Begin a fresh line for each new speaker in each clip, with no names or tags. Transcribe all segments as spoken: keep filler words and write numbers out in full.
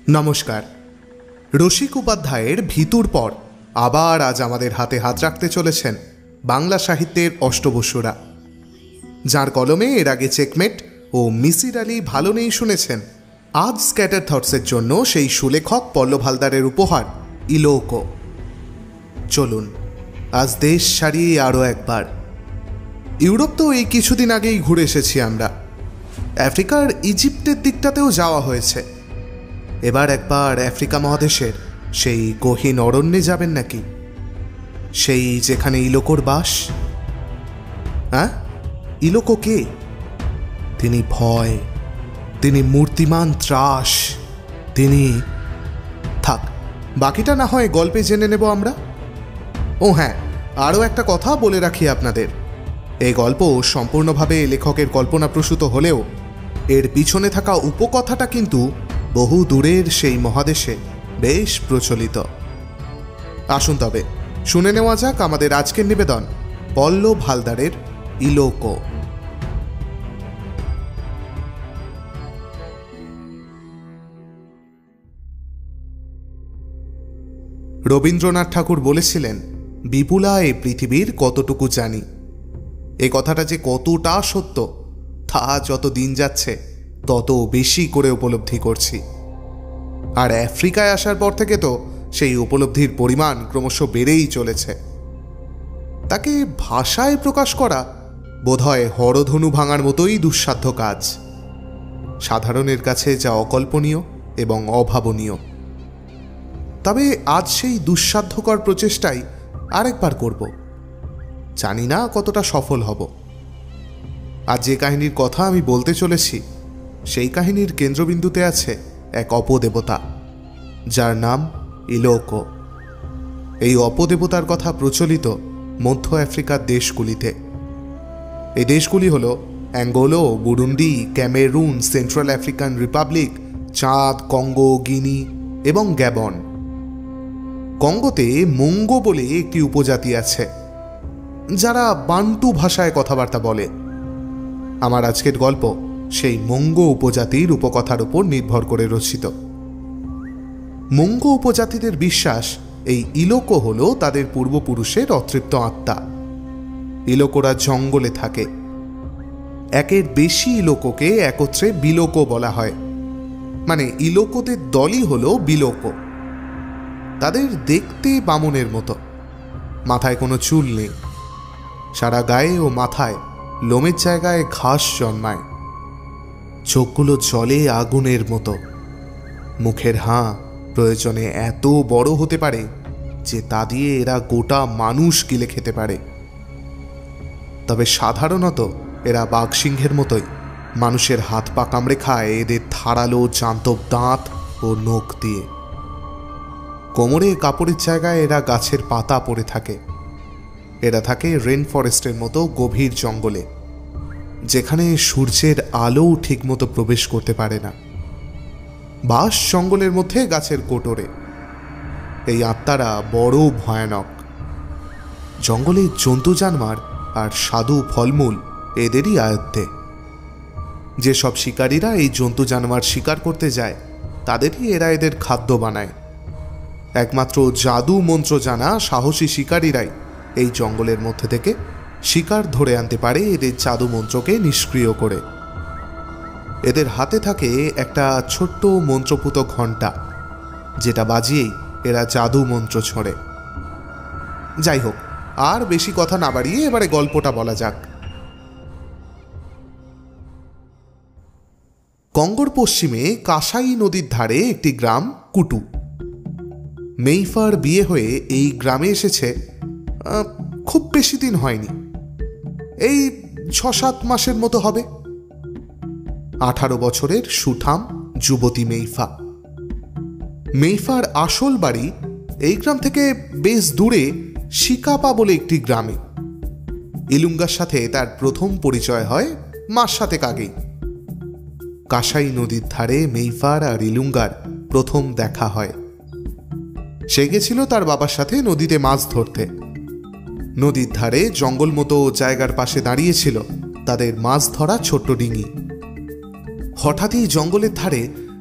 নমস্কার। রসিক উপাধ্যায়ের ভিতুর পর আবার আজ আমাদের হাতে হাত রাখতে চলেছেন বাংলা সাহিত্যের অষ্টবসুরা, যার কলমে এর আগে চেকমেট ও মিসির আলি ভালো নেই শুনেছেন। আজ স্ক্যাটার থটসের জন্য সেই সুলেখক পল্লব হালদারের উপহার ইলোকো। চলুন আজ দেশ ছাড়িয়ে আরও একবার। ইউরোপ তো এই কিছুদিন আগেই ঘুরে এসেছি আমরা, আফ্রিকার ইজিপ্টের দিকটাতেও যাওয়া হয়েছে। এবার একবার আফ্রিকা মহাদেশের সেই গহীন অরণ্যে যাবেন নাকি, সেই যেখানে ইলোকোর বাস। হ্যাঁ, ইলোকো কে? তিনি ভয়, তিনি মূর্তিমান ত্রাস, তিনি থাক, বাকিটা না হয় গল্পে জেনে নেব আমরা। ও হ্যাঁ, আরও একটা কথা বলে রাখি আপনাদের, এই গল্প সম্পূর্ণভাবে লেখকের কল্পনাপ্রসূত হলেও এর পিছনে থাকা উপকথাটা কিন্তু বহু দূরের সেই মহাদেশে বেশ প্রচলিত। আসুন তবে শুনে নেওয়া যাক আমাদের আজকের নিবেদন, পল্লব হালদারের ইলোকো। রবীন্দ্রনাথ ঠাকুর বলেছিলেন, বিপুলা এই পৃথিবীর কতটুকু জানি। এ কথাটা যে কতটা সত্য তা যত দিন যাচ্ছে তত বেশি করে উপলব্ধি করছি। আর আফ্রিকায় আসার পর থেকে তো সেই উপলব্ধির পরিমাণ ক্রমশ বেড়েই চলেছে। তাকে ভাষায় প্রকাশ করা বোধহয় হরধনু ভাঙার মতোই দুঃসাধ্য কাজ, সাধারণের কাছে যা অকল্পনীয় এবং অভাবনীয়। তবে আজ সেই দুঃসাধ্যকর প্রচেষ্টাই আরেকবার করব, জানি না কতটা সফল হব। আজ যে কাহিনীর কথা আমি বলতে চলেছি সেই কাহিনীর কেন্দ্রবিন্দুতে আছে এক অপদেবতা, যার নাম ইলোকো। এই অপদেবতার কথা প্রচলিত মধ্য আফ্রিকার দেশগুলিতে। এই দেশগুলি হল Angola, Burundi, Cameroon, Central African Republic, Chad, Congo, Guinea এবং গ্যাবন। কঙ্গোতে মঙ্গো বলে একটি উপজাতি আছে, যারা বান্টু ভাষায় কথাবার্তা বলে। আমার আজকের গল্প সেই মঙ্গো উপজাতির উপকথার উপর নির্ভর করে রচিত। মঙ্গো উপজাতিদের বিশ্বাস এই ইলোকো হল তাদের পূর্বপুরুষের অতৃপ্ত আত্মা। ইলোকোরা জঙ্গলে থাকে। একের বেশি ইলোকোকে একত্রে বিলোকো বলা হয়, মানে ইলোকোদের দলই হল বিলোকো। তাদের দেখতে বামনের মতো, মাথায় কোনো চুল নেই, সারা গায়ে ও মাথায় লোমের জায়গায় ঘাস জন্মায়, চোখগুলো জলে আগুনের মতো, মুখের হাঁ প্রয়োজনে এত বড় হতে পারে যে তা দিয়ে এরা গোটা মানুষ গিলে খেতে পারে। তবে সাধারণত এরা বাঘসিংহের মতোই মানুষের হাত পা কামড়ে খায় এদের ধারালো জান্তব দাঁত ও নখ দিয়ে। কোমরে কাপড়ের জায়গায় এরা গাছের পাতা পড়ে থাকে। এরা থাকে রেন ফরেস্টের মতো গভীর জঙ্গলে, যেখানে সূর্যের আলো ঠিকমতো প্রবেশ করতে পারে না। বাস জঙ্গলের মধ্যে গাছের কোটরে। এই আত্মারা বড় ভয়ানক। জঙ্গলে জন্তু জানোয়ার আর স্বাদু ফলমূল এদেরই আয়ত্তে। যেসব শিকারীরা এই জন্তু জানোয়ার শিকার করতে যায় তাদেরই এরা এদের খাদ্য বানায়। একমাত্র জাদু মন্ত্র জানা সাহসী শিকারীরাই এই জঙ্গলের মধ্যে থেকে শিকার ধরে আনতে পারে এদের জাদু মন্ত্রকে নিষ্ক্রিয় করে। এদের হাতে থাকে একটা ছোট্ট মন্ত্রপুত ঘণ্টা, যেটা বাজিয়েই এরা জাদু মন্ত্র ছড়ে। যাই হোক, আর বেশি কথা না বাড়িয়ে এবারে গল্পটা বলা যাক। কঙ্গোর পশ্চিমে কাসাই নদীর ধারে একটি গ্রাম কুটু। মেইফার বিয়ে হয়ে এই গ্রামে এসেছে খুব বেশি দিন হয়নি, এই ছ সাত মাসের মতো হবে। আঠারো বছরের সুঠাম যুবতী মেইফা। মেইফার আসল বাড়ি এই গ্রাম থেকে বেশ দূরে শিকাপা বলে একটি গ্রামে। ইলুঙ্গার সাথে তার প্রথম পরিচয় হয় মাস সাতেক আগেই। কাসাই নদীর ধারে মেইফার আর ইলুঙ্গার প্রথম দেখা হয়। সে গেছিল তার বাবার সাথে নদীতে মাছ ধরতে। নদীর ধারে জঙ্গল মতো জায়গার পাশে দাঁড়িয়েছিল তাদের মাছ ধরা ছোট্ট ডিঙি। হঠাৎই জঙ্গলের ধারে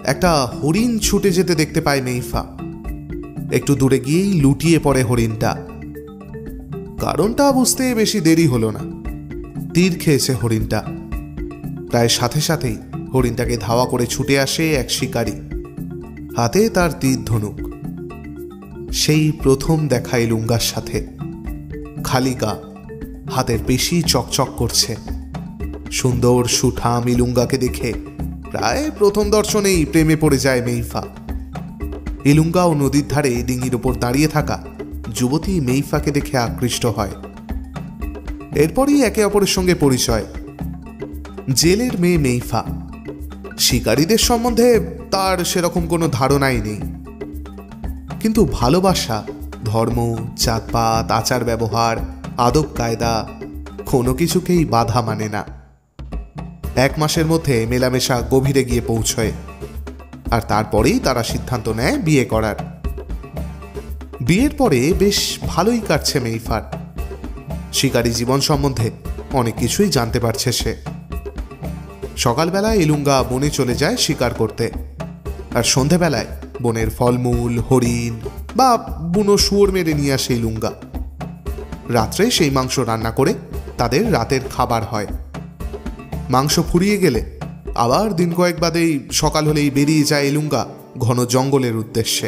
একটা হরিণ ছুটে যেতে দেখতে পায় মেইফা। একটু দূরে গিয়েই লুটিয়ে পড়ে হরিণটা। কারণটা বুঝতে বেশি দেরি হলো না। তীর খেয়েছে হরিণটা। প্রায় সাথে সাথেই হরিণটাকে ধাওয়া করে ছুটে আসে এক শিকারী, হাতে তার তীর ধনুক। সেই প্রথম দেখা ইলুঙ্গার সাথে। খালি গা, হাতের পেশি চকচক করছে। সুন্দর সুঠাম ইলুঙ্গাকে দেখে প্রায় প্রথম দর্শনেই প্রেমে পড়ে যায় মেইফা। ইলুঙ্গা ও নদীর ধারে ডিঙির ওপর দাঁড়িয়ে থাকা যুবতী মেইফাকে দেখে আকৃষ্ট হয়। এরপরই একে অপরের সঙ্গে পরিচয়। জেলের মেয়ে মেইফা। শিকারীদের সম্বন্ধে তার সেরকম কোনো ধারণাই নেই, কিন্তু ভালোবাসা, ধর্ম, জাতপাত, আচার ব্যবহার, আদব কায়দা কোনো কিছুকেই বাধা মানে না। এক মাসের মধ্যে মেলামেশা গভীরে গিয়ে পৌঁছয়, আর তারপরেই তারা সিদ্ধান্ত নেয় বিয়ে করার। বিয়ের পরে বেশ ভালোই কাটছে মেইফার। শিকারী জীবন সম্বন্ধে অনেক কিছুই জানতে পারছে সে। সকালবেলায় ইলুঙ্গা বনে চলে যায় শিকার করতে, আর সন্ধেবেলায় বনের ফলমূল, হরিণ বা বুনো শুয়োর মেরে নিয়ে আসে ইলুঙ্গা। রাত্রে সেই মাংস রান্না করে তাদের রাতের খাবার হয়। মাংস ফুরিয়ে গেলে আবার দিন কয়েক বাদেই সকাল হলেই বেরিয়ে যায় ইলুঙ্গা ঘন জঙ্গলের উদ্দেশ্যে।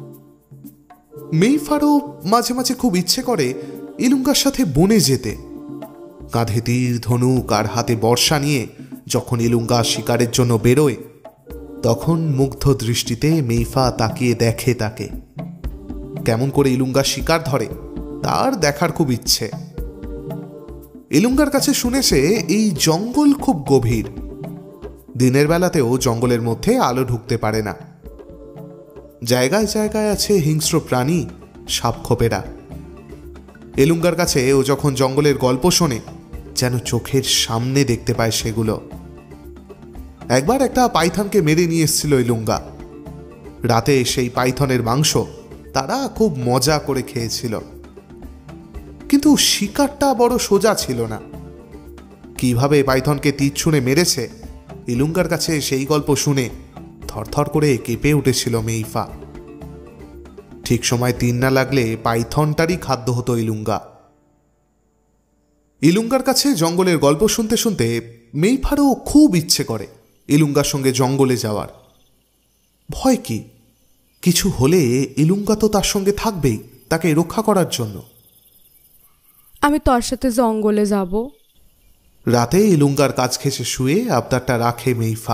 মেইফারও মাঝে মাঝে খুব ইচ্ছে করে ইলুঙ্গার সাথে বনে যেতে। কাঁধে তীর ধনুক আর হাতে বর্ষা নিয়ে যখন ইলুঙ্গা শিকারের জন্য বেরোয়, তখন মুগ্ধ দৃষ্টিতে মেইফা তাকিয়ে দেখে তাকে। কেমন করে ইলুঙ্গা শিকার ধরে তার দেখার খুব ইচ্ছে। ইলুঙ্গার কাছে শুনেছে এই জঙ্গল খুব গভীর। দিনের বেলাতেও জঙ্গলের মধ্যে আলো ঢুকতে পারে না। জায়গায় জায়গায় আছে হিংস্র প্রাণী, সাপখোপেরা। ইলুঙ্গার কাছে ও যখন জঙ্গলের গল্প শোনে, যেন চোখের সামনে দেখতে পায় সেগুলো। একবার একটা পাইথনকে মেরে নিয়ে এসেছিল ইলুঙ্গা। রাতে সেই পাইথনের মাংস তারা খুব মজা করে খেয়েছিল। কিন্তু শিকারটা বড় সোজা ছিল না। কিভাবে পাইথনকে তীর ছুঁড়ে মেরেছে, ইলুঙ্গার কাছে সেই গল্প শুনে থরথর করে কেঁপে উঠেছিল মেইফা। ঠিক সময় তীর না লাগলে পাইথনটারই খাদ্য হতো ইলুঙ্গা। ইলুঙ্গার কাছে জঙ্গলের গল্প শুনতে শুনতে মেইফারও খুব ইচ্ছে করে ইলুঙ্গার সঙ্গে জঙ্গলে যাওয়ার। ভয় কি? কিছু হলে ইলুঙ্গা তো তার সঙ্গে থাকবেই, তাকে রক্ষা করার জন্য।
আমি তোর সাথে জঙ্গলে যাব।
রাতে ইলুঙ্গার কাজ ঘেঁষে শুয়ে আবদারটা রাখে মেইফা।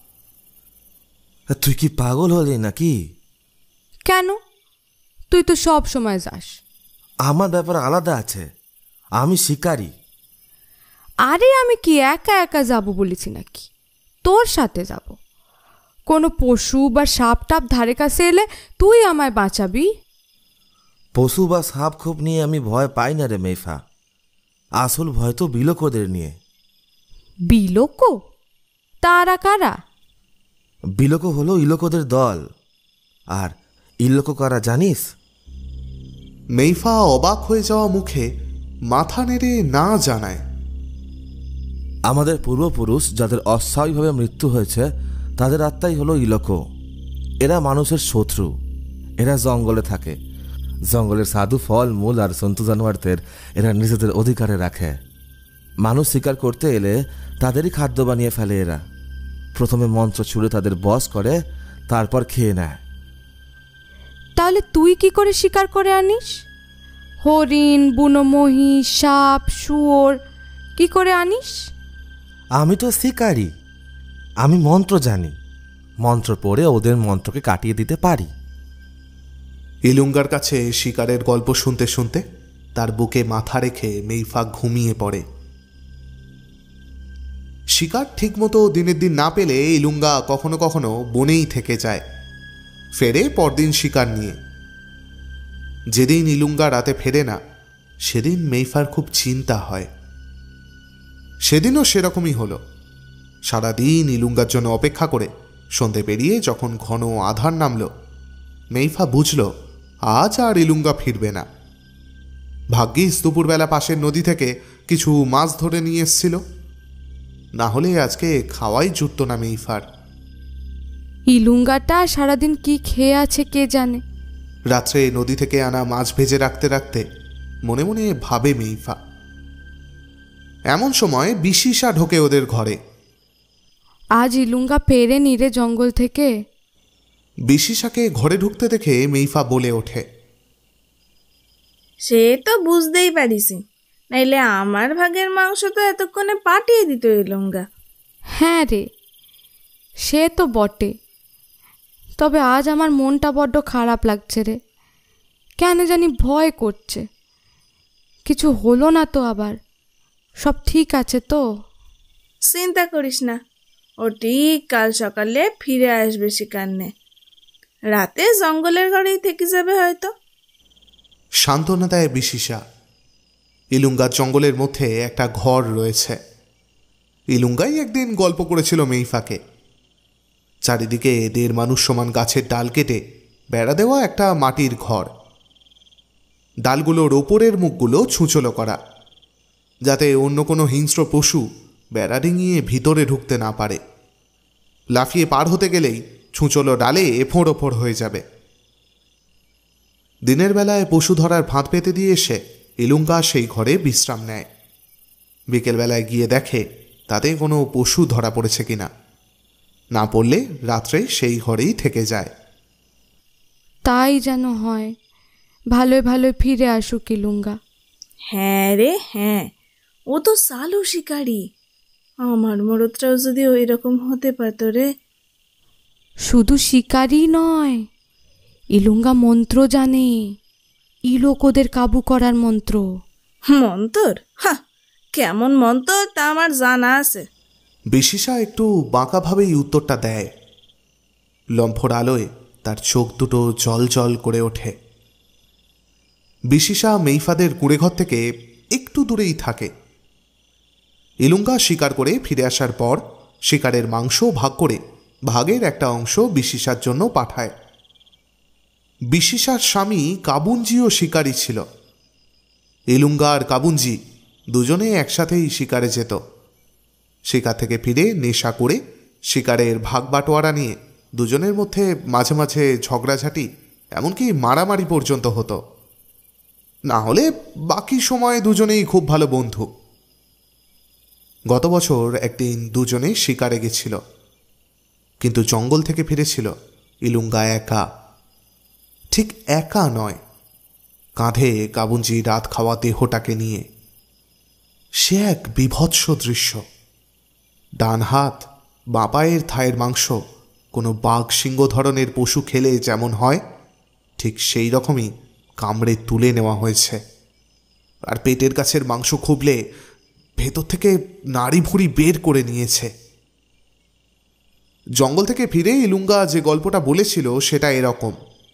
তুই কি পাগল হলি নাকি?
কেন? তুই তো সব সময় যাস।
আমার ব্যাপার আলাদা আছে, আমি শিকারী।
আরে আমি কি একা একা যাব বলেছি নাকি? তোর সাথে যাব। কোনো পশু বা সাপ টাপ ধারে কাছে এলে তুই আমায় বাঁচাবি।
পশু বা সাপ খোপ নিয়ে আমি ভয় পাই না রে মেইফা। আসল ভয় তো বিলোকদের নিয়ে।
বিলোক? তারা কারা?
বিলোক হলো ইলোকদের দল। আর ইলোক কারা জানিস?
মেইফা অবাক হয়ে যাওয়া মুখে মাথা নেড়ে না জানায়।
আমাদের পূর্বপুরুষ যাদের অস্বাভাবিকভাবে মৃত্যু হয়েছে, তাদের আত্মাই হলো ইলোক। এরা মানুষের শত্রু। এরা জঙ্গলে থাকে। জঙ্গলের সাধু, ফল মূল আর জন্তু জানোয়ারদের এরা নিজেদের অধিকারে রাখে। মানুষ শিকার করতে এলে তাদেরই খাদ্য বানিয়ে ফেলে এরা। প্রথমে মন্ত্র ছুঁড়ে তাদের বশ করে, তারপর খেয়ে নেয়।
তাহলে তুই কি করে শিকার করে আনিস? হরিণ, বুনো মহিষ, সাপ, শুয়োর কি করে আনিস?
আমি তো শিকারী। আমি মন্ত্র জানি। মন্ত্র পড়ে ওদের মন্ত্রকে কাটিয়ে দিতে পারি।
ইলুঙ্গার কাছে শিকারের গল্প শুনতে শুনতে তার বুকে মাথা রেখে মেইফা ঘুমিয়ে পড়ে। শিকার ঠিকমতো দিনের দিন না পেলে ইলুঙ্গা কখনো কখনো বনেই থেকে যায়, ফেরে পরদিন শিকার নিয়ে। যেদিন ইলুঙ্গা রাতে ফেরে না, সেদিন মেইফার খুব চিন্তা হয়। সেদিনও সেরকমই হলো। সারাদিন ইলুঙ্গার জন্য অপেক্ষা করে সন্ধে পেরিয়ে যখন ঘন আধার নামল, মেইফা বুঝল আজ আর ইলুঙ্গা ফিরবে না। ভাগ্যিস দুপুরবেলা পাশের নদী থেকে কিছু মাছ ধরে নিয়ে এসছিল, না হলে আজকে খাওয়াই জুটত না মেইফার।
ইলুঙ্গাটা সারাদিন কি খেয়ে আছে কে জানে।
রাত্রে নদী থেকে আনা মাছ ভেজে রাখতে রাখতে মনে মনে ভাবে মেইফা। এমন সময় বিশিষা ঢোকে ওদের ঘরে।
আজ ইলুঙ্গা পেরে নিরে জঙ্গল থেকে।
বিশিষাকে ঘরে ঢুকতে দেখে মেইফা বলে ওঠে,
সে তো বুঝতেই পারিসি, নাইলে আমার ভাগের মাংস তো এতক্ষণে পাঠিয়ে দিত ইলুঙ্গা।
হ্যাঁ রে, সে তো বটে, তবে আজ আমার মনটা বড্ড খারাপ লাগছে রে। কেন জানি ভয় করছে। কিছু হলো না তো আবার? সব ঠিক আছে তো?
চিন্তা করিস না, ও ঠিক কাল সকালে ফিরে আসবে শিকার নে। রাতে জঙ্গলের ঘরেই থেকে যাবে হয়তো।
সান্ত্বনা দেয় বিশিষা। ইলুঙ্গার জঙ্গলের মধ্যে একটা ঘর রয়েছে। ইলুঙ্গাই একদিন গল্প করেছিল মেইফাকে। চারিদিকে দেড় মানুষ সমান গাছের ডাল কেটে বেড়া দেওয়া একটা মাটির ঘর। ডালগুলোর ওপরের মুখগুলো ছুঁচলো করা, যাতে অন্য কোনো হিংস্র পশু বেড়া ডিঙিয়ে ভিতরে ঢুকতে না পারে। লাফিয়ে পার হতে গেলেই ছুঁচলো ডালে এফোঁড় ওফোড় হয়ে যাবে। দিনের বেলায় পশু ধরার ফাঁদ পেতে দিয়ে এসে ইলুঙ্গা সেই ঘরে বিশ্রাম নেয়। বিকেলবেলায় গিয়ে দেখে তাতে কোনো পশু ধরা পড়েছে কিনা। না পড়লে রাত্রে সেই ঘরেই থেকে যায়।
তাই যেন হয়। ভালোই ভালোই ফিরে আসুক ইলুঙ্গা।
হ্যাঁ রে হ্যাঁ, ও তো সালু শিকারি। আমার মরদটাও যদি ওই রকম হতে পারত রে।
শুধু শিকারই নয়, ইলুঙ্গা মন্ত্র জানে। ইলোকোদের কাবু করার মন্ত্র।
মন্তর? হ্যাঁ, কেমন মন্তর তা আমার জানা আছে।
বিশিষা একটু বাঁকাভাবেই উত্তরটা দেয়। লম্ফর আলোয় তার চোখ দুটো জল জল করে ওঠে। বিশিষা মেইফাদের কুঁড়েঘর থেকে একটু দূরেই থাকে। ইলুঙ্গা শিকার করে ফিরে আসার পর শিকারের মাংস ভাগ করে ভাগের একটা অংশ বিশিষার জন্য পাঠায়। বিশিষার স্বামী কাবুঞ্জিও শিকারী ছিল। ইলুঙ্গা আর কাবুঞ্জি দুজনে একসাথেই শিকারে যেত। শিকার থেকে ফিরে নেশা করে শিকারের ভাগ বাটোয়ারা নিয়ে দুজনের মধ্যে মাঝে মাঝে ঝগড়াঝাটি, এমনকি মারামারি পর্যন্ত হতো। না হলে বাকি সময় দুজনেই খুব ভালো বন্ধু। গত বছর একদিন দুজনে শিকারে গেছিল, কিন্তু জঙ্গল থেকে ফিরেছিল ইলুঙ্গা একা। ঠিক একা নয়, কাঁধে কাবুঞ্জি রাত খাওয়া দেহটাকে নিয়ে। সে এক বিভৎস দৃশ্য। ডান হাত বাঁ পায়ের থায়ের মাংস কোনো বাঘ সিংহ ধরনের পশু খেলে যেমন হয়, ঠিক সেই রকমই কামড়ে তুলে নেওয়া হয়েছে। আর পেটের কাছের মাংস খুবলে ভেতর থেকে নাড়ি ভুঁড়ি বের করে নিয়েছে। জঙ্গল থেকে ফিরে ইলুঙ্গা যে গল্পটা বলেছিল সেটা এরকম।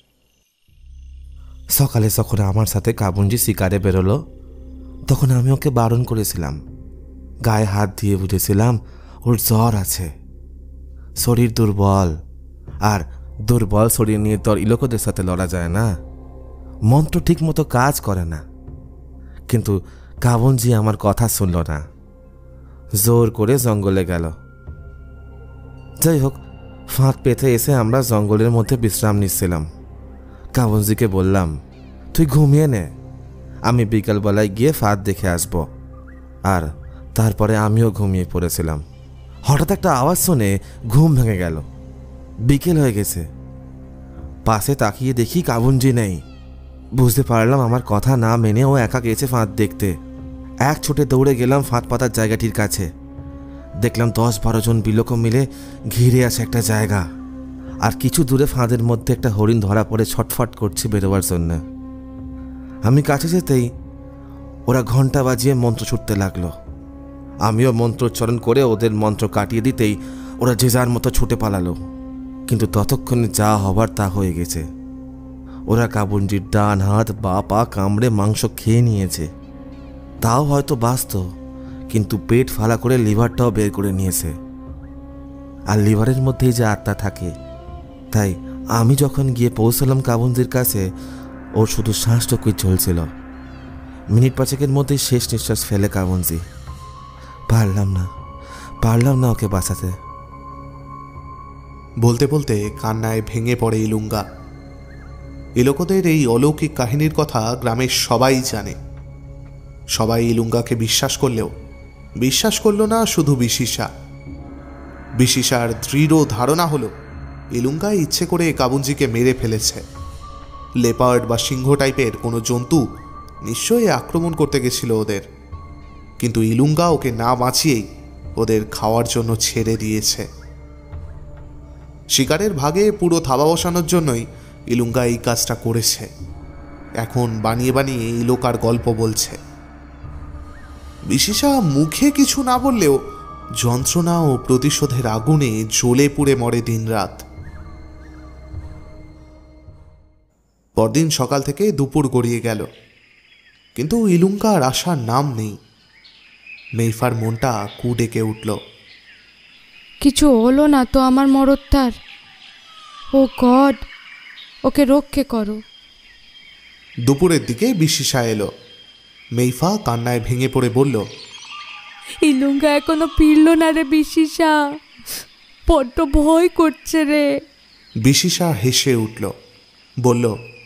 সকালে যখন আমার সাথে কাবুঞ্জি শিকারে বেরোলো, তখন আমি ওকে বারণ করেছিলাম। গায়ে হাত দিয়ে বুঝেছিলাম ওর জ্বর আছে, শরীর দুর্বল, আর দুর্বল শরীর নিয়ে তোর ইলোকদের সাথে লড়া যায় না। মন্ত্র ঠিক মতো কাজ করে না। কিন্তু কাবুঞ্জি আমার কথা শুনল না, জোর করে জঙ্গলে গেল। যাই হোক, ফাঁক পেতে এসে আমরা জঙ্গলের মধ্যে বিশ্রাম নিচ্ছিলাম। কাবুঞ্জিকে বললাম, তুই ঘুমিয়ে নে, আমি বিকালবেলায় গিয়ে ফাঁদ দেখে আসব। আর তারপরে আমিও ঘুমিয়ে পড়েছিলাম। হঠাৎ একটা আওয়াজ শুনে ঘুম ভেঙে গেল। বিকেল হয়ে গেছে। পাশে তাকিয়ে দেখি কাবুঞ্জি নেই। বুঝতে পারলাম আমার কথা না মেনে ও একা গেছে ফাঁদ দেখতে। এক ছুটে দৌড়ে গেলাম ফাঁদ পাতার জায়গাটির কাছে। দেখলাম দশ বারো জন বিলোক মিলে ঘিরে আছে একটা জায়গা, আর কিছু দূরে ফাঁদের মধ্যে একটা হরিণ ধরা পড়ে ছটফট করছে বেরোবার জন্য। আমি কাছে যেতেই ওরা ঘন্টা বাজিয়ে মন্ত্র ছুটতে লাগলো। আমিও মন্ত্রোচ্চারণ করে ওদের মন্ত্র কাটিয়ে দিতেই ওরা যে যার মতো ছুটে পালালো। কিন্তু ততক্ষণে যা হবার তা হয়ে গেছে। ওরা কাবুঞ্জির ডান হাত বা পা কামড়ে মাংস খেয়ে নিয়েছে। তাও হয়তো বাঁচত, কিন্তু পেট ফালা করে লিভারটাও বের করে নিয়েছে। আর লিভারের মধ্যেই যে আত্মা থাকে। তাই আমি যখন গিয়ে পৌঁছলাম কাবুঞ্জির কাছে, ওর শুধু শ্বাসটুকুই চলছিল। মিনিট পাঁচেকের মধ্যেই শেষ নিঃশ্বাস ফেলে কাবুঞ্জি। পারলাম না পারলাম না ওকে বাঁচাতে।
বলতে বলতে কান্নায় ভেঙে পড়ে ইলুঙ্গা। ইলোকোদের এই অলৌকিক কাহিনীর কথা গ্রামের সবাই জানে। সবাই ইলুঙ্গাকে বিশ্বাস করলেও বিশ্বাস করল না শুধু বিশিষা। বিশিষার দৃঢ় ধারণা হলো ইলুঙ্গা ইচ্ছে করে কাবুঞ্জিকে মেরে ফেলেছে। লেপার্ড বা সিংহ টাইপের কোনো জন্তু নিশ্চয়ই আক্রমণ করতে গেছিল ওদের, কিন্তু ইলুঙ্গা ওকে না বাঁচিয়েই ওদের খাওয়ার জন্য ছেড়ে দিয়েছে। শিকারের ভাগে পুরো থাবা বসানোর জন্যই ইলুঙ্গা এই কাজটা করেছে। এখন বানিয়ে বানিয়ে ইলোকার গল্প বলছে। বিশিষা মুখে কিছু না বললেও যন্ত্রণা ও প্রতিশোধের আগুনে জ্বলে পুড়ে মরে দিনরাত। পরদিন সকাল থেকে দুপুর গড়িয়ে গেল, কিন্তু ইলুঙ্গার আসার নাম নেই। মেইফার মনটা কু ডেকে উঠল।
কিছু হলো না তো আমার মরত্তার? ও গড, ওকে রক্ষে করো।
দুপুরের দিকে বিশিষা এলো। মেইফা কান্নায় ভেঙে পড়ে বলল,
ইলুঙ্গা এখনো ফিরল না রে বিশিষা, বড্ড ভয় করছে রে।
বিশিষা হেসে উঠল, বলল,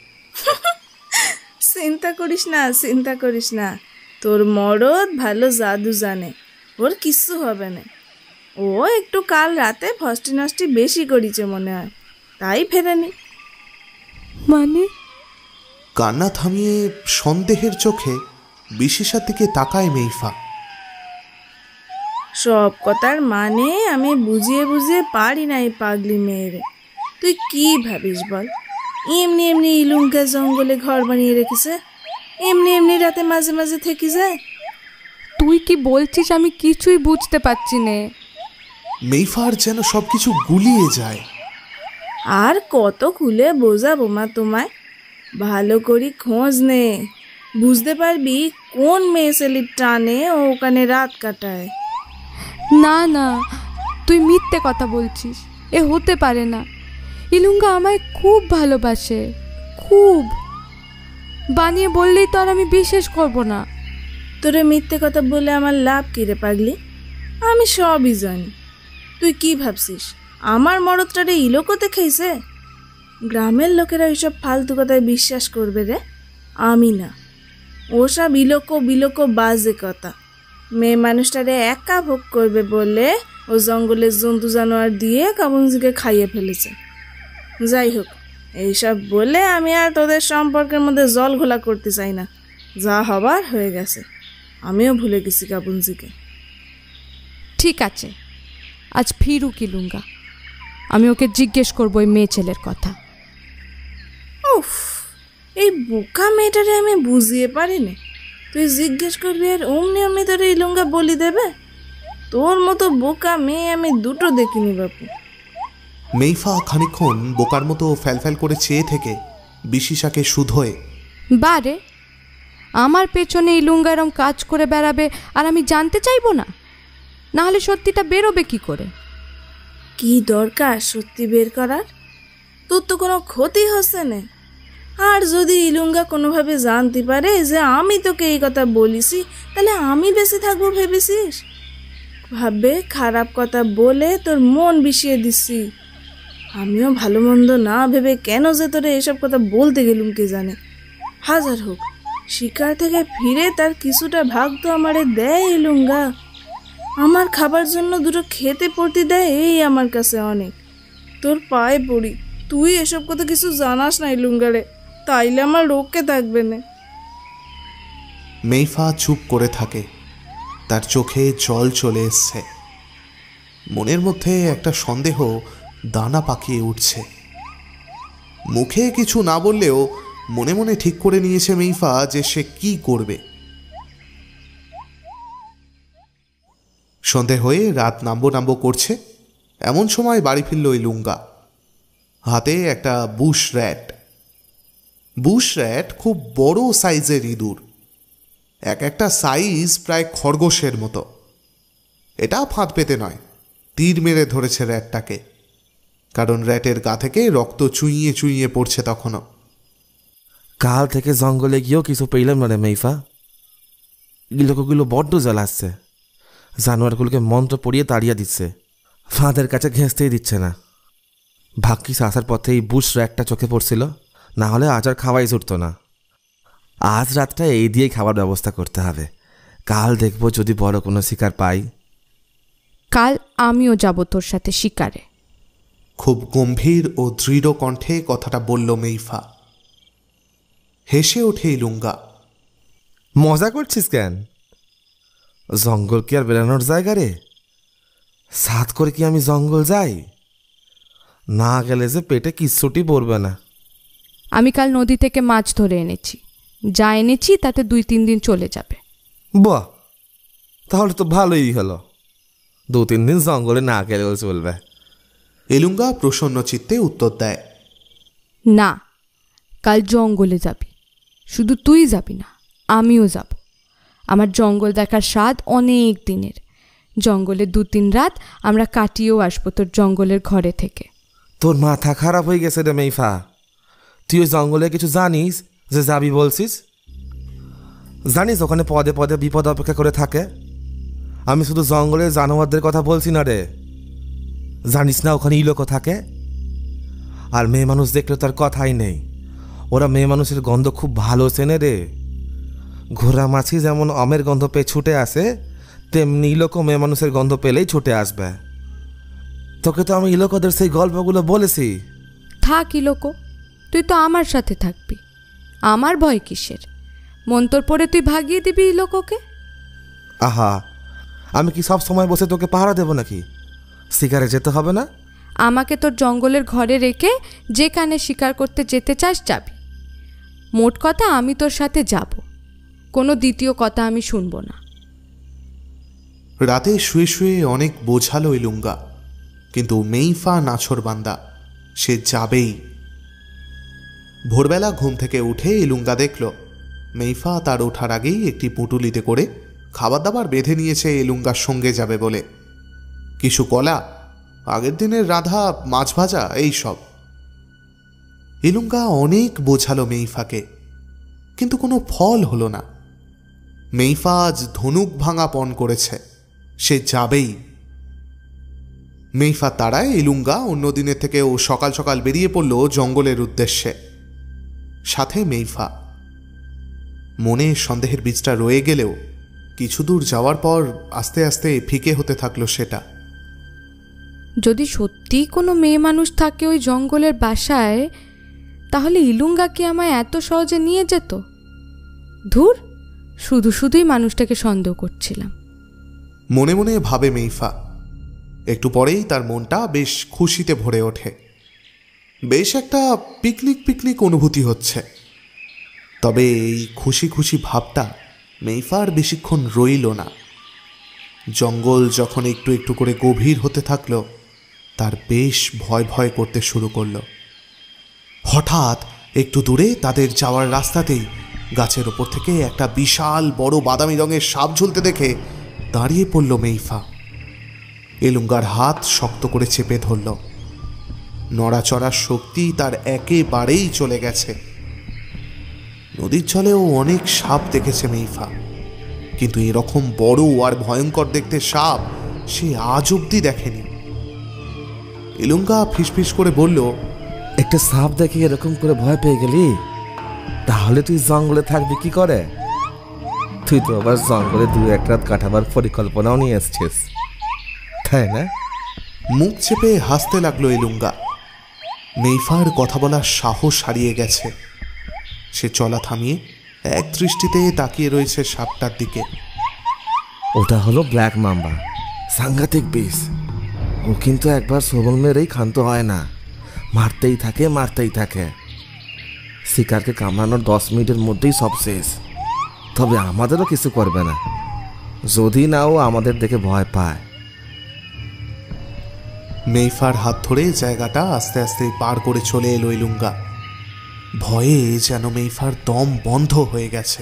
চিন্তা করিস না, চিন্তা করিস না, তোর মরদ ভালো জাদু জানে, ওর কিচ্ছু হবে না। ও একটু কাল রাতে ফষ্টি নষ্টি বেশি করেছে মনে হয়, তাই ফেরেনি।
মানে?
কান্না থামিয়ে সন্দেহের চোখে বিশিষার দিকে তাকায় মেইফা।
সব কথার মানে আমি বুঝিয়ে বুঝিয়ে পারি না এই পাগলি মেয়েরে। তুই কি ভাবিস বল? এমনি এমনি ইলুঙ্গা জঙ্গলে ঘর বানিয়ে রেখেছে, এমনি এমনি রাতে মাঝে মাঝে থেকে যায়।
তুই কি বলছিস আমি কিছুই বুঝতে পারছি নে।
মেইফার যেন সবকিছু গুলিয়ে যায়।
আর কত খুলে বোঝাবো মা তোমায়? ভালো করি খোঁজ নে, বুঝতে পারবি কোন মেয়ে ছেলের টানে ও ওখানে রাত কাটায়।
না না, তুই মিথ্যে কথা বলছিস, এ হতে পারে না। ইলুঙ্গা আমায় খুব ভালোবাসে, খুব। বানিয়ে বললেই তো আর আমি বিশ্বাস করব না।
তোরে মিথ্যে কথা বলে আমার লাভ কি রে পাগলি? আমি সবই জানি। তুই কি ভাবছিস আমার মরদটারে ইলোকোতে খেয়েছে? গ্রামের লোকেরা ওইসব ফালতু কথায় বিশ্বাস করবে রে, আমি না। ওসব ইলোকো বিলোকো বাজে কথা। মেয়ে মানুষটারে একা ভোগ করবে বলে ও জঙ্গলের জন্তু জানোয়ার দিয়ে কাবুঞ্জিকে খাইয়ে ফেলেছে। যাই হোক, এইসব বলে আমি আর তোদের সম্পর্কের মধ্যে জল ঘোলা করতে চাই না। যা হবার হয়ে গেছে, আমিও ভুলে গেছি কাবুঞ্জিকে।
ঠিক আছে, আজ ফিরুক ইলুঙ্গা, আমি ওকে জিজ্ঞেস করবো ওই মেয়ে ছেলের কথা।
উফ, এই বোকা মেয়েটারে আমি বুঝিয়ে পারিনি। তুই জিজ্ঞেস করবি আর অমনি অমনি তোর ইলুঙ্গা বলি দেবে? তোর মতো বোকা মেয়ে আমি দুটো দেখিনি বাপু।
মেইফা খানিকক্ষণ বোকার মতো ফ্যালফ্যাল করে চেয়ে থেকে বিশিষাকে শুধোয়।
বারে, আমার পেছনে ইলুঙ্গা এরম কাজ করে বেড়াবে আর আমি জানতে চাইবো না? নাহলে সত্যিটা বেরোবে কি করে?
কি দরকার সত্যি বের করার? তোর তো কোনো ক্ষতি হচ্ছে না। আর যদি ইলুঙ্গা কোনোভাবে জানতে পারে যে আমি তোকে এই কথা বলিছি, তাহলে আমি বেঁচে থাকবো ভেবেছিস? ভাববে খারাপ কথা বলে তোর মন বিষিয়ে দিচ্ছি। আমিও ভালো মন্দ না ভেবে কেন যে তোরে এসব কথা বলতে গেলুম কে জানে। হাজার হোক, শিকার থেকে ফিরে তার কিছুটা ভাগ তো আমারে দেয় ইলুঙ্গা। আমার খাবার জন্য দুটো খেতে পড়তে দেয়, এই আমার কাছে অনেক। তোর পায়ে পড়ি, তুই এসব কথা কিছু জানাস না ইলুঙ্গারে, তাইলে আমার রোগকে থাকবে না।
মেইফা চুপ করে থাকে, তার চোখে জল চলে এসছে। মনের মধ্যে একটা সন্দেহ দানা পাকিয়ে উঠছে। মুখে কিছু না বললেও মনে মনে ঠিক করে নিয়েছে মেইফা যে সে কি করবে। সন্ধে হয়ে রাত নামবো নামবো করছে, এমন সময় বাড়ি ফিরল ইলুঙ্গা। হাতে একটা বুশ র্যাট। বুশ র্যাট খুব বড় সাইজের ইঁদুর, এক একটা সাইজ প্রায় খরগোশের মতো। এটা ফাঁদ পেতে নয়, তীর মেরে ধরেছে র্যাটটাকে, কারণ র্যাটের গা থেকে রক্ত চুইয়ে চুইয়ে পড়ছে তখনও।
কাল থেকে জঙ্গলে গিয়েও কিছু পেলাম না রে মেইফা। ইলোকগুলো বড্ড জ্বালাচ্ছে, জানোয়ারগুলোকে মন্ত্র পড়িয়ে তাড়িয়ে দিচ্ছে, ফাঁদের কাছে ঘেঁচতেই দিচ্ছে না। ভাগ্যিস আসার পথে এই বুশ র্যাকটা চোখে পড়ছিল, না হলে আজ আর খাওয়াই ছুটত না। আজ রাতটা এই দিয়েই খাবার ব্যবস্থা করতে হবে। কাল দেখবো যদি বড় কোনো শিকার পাই।
কাল আমিও যাব তোর সাথে শিকারে।
খুব গম্ভীর ও দৃঢ় কণ্ঠে কথাটা বলল মেইফা। হেসে ওঠে ইলুঙ্গা।
মজা করছিস কেন? জঙ্গল কি আর বেড়ানোর জায়গা রে? সাথ করে কি আমি জঙ্গল যাই? না গেলে যে পেটে কিচ্ছুটি পড়বে না।
আমি কাল নদী থেকে মাছ ধরে এনেছি, যা এনেছি তাতে দুই তিন দিন চলে যাবে।
বাহ, তাহলে তো ভালোই হলো। দু তিন দিন জঙ্গলে না গেলেও চলবে।
ইলুঙ্গা প্রসন্ন চিত্তে উত্তর দেয়।
না, কাল জঙ্গলে যাবি। শুধু তুই যাবি না, আমিও যাব। আমার জঙ্গল দেখার স্বাদ অনেক দিনের। জঙ্গলে দু তিন রাত আমরা কাটিয়েও আসবো তোর জঙ্গলের ঘরে থেকে।
তোর মাথা খারাপ হয়ে গেছে রে মেইফা। তুই ওই জঙ্গলে কিছু জানিস যে যাবি বলছিস? জানিস ওখানে পদে পদে বিপদ অপেক্ষা করে থাকে? আমি শুধু জঙ্গলের জানোয়ারদের কথা বলছি না রে। জানিস না ওখানে ইলোকো থাকে? আর মেয়ে মানুষ দেখলে তার কথাই নেই। ওরা মেয়ে মানুষের গন্ধ খুব ভালো চেনে রে। ঘোড়া মাছি যেমন আমের গন্ধ পেয়ে ছুটে আসে, তেমনি ইলোকো মেয়ে মানুষের গন্ধ পেলেই ছুটে আসবে। তোকে তো আমি ইলোকোদের সেই গল্পগুলো বলেছি।
থাক ইলোকো, তুই তো আমার সাথে থাকবি। আমার ভয় কিসের? মন্তর পরে তুই ভাগিয়ে দিবি ইলোকোকে?
আহা, আমি কি সব সময় বসে তোকে পাহারা দেব নাকি? শিকারে যেতে হবে না?
আমাকে তোর জঙ্গলের ঘরে রেখে যেখানে শিকার করতে যেতে চাস যাবি। মোট কথা আমি তোর সাথে যাব, কোনো দ্বিতীয় কথা আমি শুনবো না।
রাতে শুয়ে শুয়ে অনেক বোঝালো ইলুঙ্গা, কিন্তু মেইফা নাছোড়বান্দা, সে যাবেই। ভোরবেলা ঘুম থেকে উঠে ইলুঙ্গা দেখল মেইফা তার ওঠার আগেই একটি পুঁটুলিতে করে খাবার দাবার বেঁধে নিয়েছে ইলুঙ্গার সঙ্গে যাবে বলে। কিছু কলা, আগের দিনের রাধা মাছ ভাজা, এই সব। ইলুঙ্গা অনেক বোঝালো মেইফাকে, কিন্তু কোনো ফল হলো না। মেইফা আজ ধনুক ভাঙা পণ করেছে, সে যাবেই। মেইফা তাড়ায় ইলুঙ্গা অন্যদিনের থেকে ও সকাল সকাল বেরিয়ে পড়ল জঙ্গলের উদ্দেশ্যে, সাথে মেইফা। মনে সন্দেহের বীজটা রয়ে গেলেও কিছু দূর যাওয়ার পর আস্তে আস্তে ফিকে হতে থাকলো সেটা।
যদি সত্যিই কোনো মেয়ে মানুষ থাকে ওই জঙ্গলের বাসায়, তাহলে ইলুঙ্গা কি আমায় এত সহজে নিয়ে যেত? ধুর, শুধু শুধুই মানুষটাকে সন্দেহ করছিলাম।
মনে মনে ভাবে মেইফা। একটু পরেই তার মনটা বেশ খুশিতে ভরে ওঠে। বেশ একটা পিকনিক পিকনিক অনুভূতি হচ্ছে। তবে এই খুশি খুশি ভাবটা মেইফার বেশিক্ষণ রইল না। জঙ্গল যখন একটু একটু করে গভীর হতে থাকলো, তার বেশ ভয় ভয় করতে শুরু করলো। হঠাৎ একটু দূরে তাদের যাওয়ার রাস্তাতেই গাছের ওপর থেকে একটা বিশাল বড় বাদামি রঙের সাপ ঝুলতে দেখে দাঁড়িয়ে পড়ল মেইফা। ইলুঙ্গার হাত শক্ত করে চেপে ধরল। নড়াচড়ার শক্তি তার একেবারেই চলে গেছে। নদীর জলেও অনেক সাপ দেখেছে মেইফা, কিন্তু এরকম বড় আর ভয়ঙ্কর দেখতে সাপ সে আজ অব্দি দেখেনি। ইলুঙ্গা ফিসফিস করে বলল,
একটা সাপ দেখে এরকম করে ভয় পেয়ে গেলি? তাহলে তুই জঙ্গলে থাকবি কি করে? তুই তো আবার জঙ্গলে দু এক রাত কাটাবার পরিকল্পনাও নিয়ে এসছিস, তাই না?
মুখ চেপে হাসতে লাগলো ইলুঙ্গা। মেইফার কথা বলার সাহস হারিয়ে গেছে। সে চলা থামিয়ে এক দৃষ্টিতে তাকিয়ে রয়েছে সাপটার দিকে।
ওটা হলো ব্ল্যাক মাম্বা, সাংঘাতিক বিষ। ও কিন্তু একবার সবল মেরেই ক্ষান্ত হয় না, মারতেই থাকে মারতেই থাকে। শিকারকে কামড়ানোর দশ মিনিটের মধ্যেই সব শেষ। তবে আমাদেরও কিছু করবে না, যদি না ও আমাদের দেখে ভয় পায়।
মেইফার হাত ধরে জায়গাটা আস্তে আস্তে পার করে চলে এলো ইলুঙ্গা। ভয়ে যেন মেইফার দম বন্ধ হয়ে গেছে।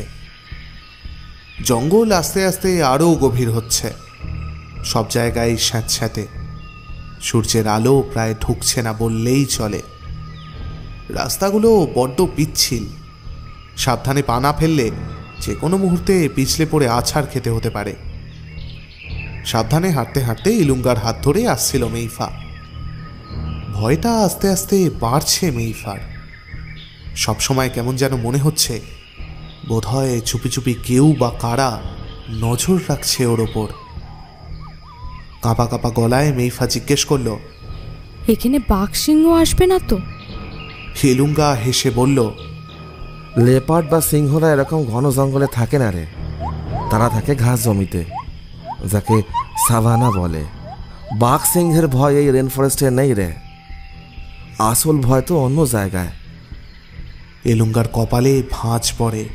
জঙ্গল আস্তে আস্তে আরও গভীর হচ্ছে। সব জায়গায় স্যাঁতস্যাঁতে। সূর্যের আলো প্রায় ঢুকছে না বললেই চলে। রাস্তাগুলো বড্ড পিচ্ছিল। সাবধানে পা না ফেললে যে কোনো মুহূর্তে পিছলে পড়ে আছাড় খেতে হতে পারে। সাবধানে হাঁটতে হাঁটতে ইলুঙ্গার হাত ধরে আসছিল মেইফা। ভয়টা আস্তে আস্তে বাড়ছে মেইফার। সবসময় কেমন যেন মনে হচ্ছে বোধহয় চুপি চুপি কেউ বা কারা নজর রাখছে ওর ওপর। কাঁপা কাঁপা গলায় মেইফা জিজ্ঞেস করল,
এখানে বাঘ সিংহ আসবে না তো?
ইলুঙ্গা হেসে বলল,
লেপার্ড বা সিংহরা এরকম ঘন জঙ্গলে থাকে না রে, তারা থাকে ঘাস জমিতে, যাকে সাভানা বলে। বাঘ সিংহের ভয় এই রেন ফরেস্টে নেই রে, আসল ভয় তো অন্য জায়গায়।
ইলুঙ্গার কপালে ভাঁজ পড়ে।